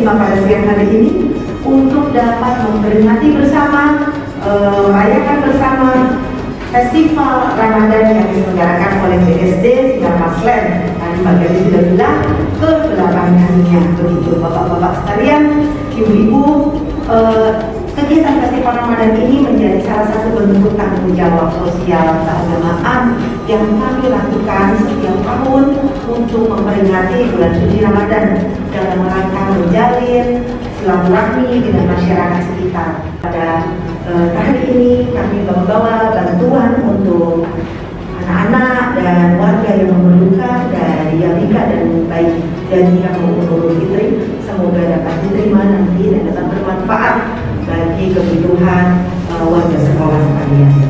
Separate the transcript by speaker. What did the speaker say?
Speaker 1: istimewa pada siang hari ini untuk dapat memperingati bersama, merayakan bersama Festival Ramadan yang diselenggarakan oleh BSD Sinar Maslen. Tadi Mbak Gadis sudah bilang ke-8 kalinya. Begitu Bapak-bapak sekalian, Ibu-ibu, kegiatan Festival Ramadan ini menjadi salah satu bentuk tanggung jawab sosial keagamaan yang kami lakukan setiap tahun untuk memperingati bulan suci Ramadan dalam rangka menjalin silaturahmi dengan masyarakat sekitar. Pada hari ini kami membawa bantuan untuk anak-anak dan warga yang memerlukan dari Yamika dan baik dan Yamika maupun Nurul Fitri. Semoga dapat diterima nanti dan dapat bermanfaat bagi kebutuhan warga sekolah sekalian.